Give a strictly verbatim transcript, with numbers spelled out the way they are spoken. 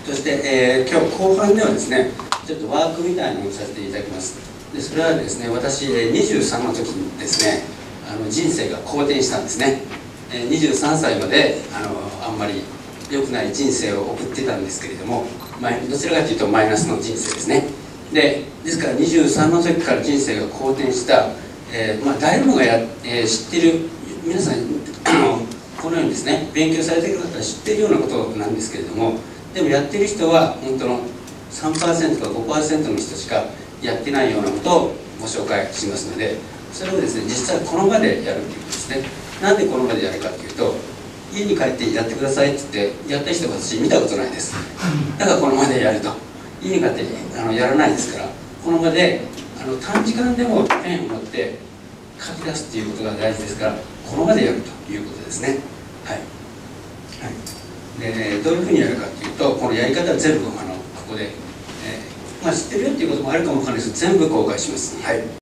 そして、えー、今日後半ではですね、ちょっとワークみたいなのをさせていただきます。でそれはですね、私にじゅうさんの時にですね、あの人生が好転したんですね。にじゅうさんさいまであのあんまり良くない人生を送ってたんですけれども、どちらかというとマイナスの人生ですね。でですからにじゅうさんの時から人生が好転した、えーまあ、誰もがや、えー、知ってる皆さんあのこのようにですね、勉強されている方は知っているようなことなんですけれども、でもやってる人は本当の さんパーセント か ごパーセント の人しかやってないようなことをご紹介しますので、それをですね、実際この場でやるということですね。なんでこの場でやるかというと、家に帰ってやってくださいって言ってやった人が私見たことないです。だからこの場でやると。家に帰ってあのやらないですから、この場であの短時間でもペンを持って書き出すっていうことが大事ですから、この場でやるということですね。はい、はい、でどういうふうにやるかというと、このやり方は全部あのここで、えーまあ、知ってるよっていうこともあるかもわからないですけど、全部公開します。はい。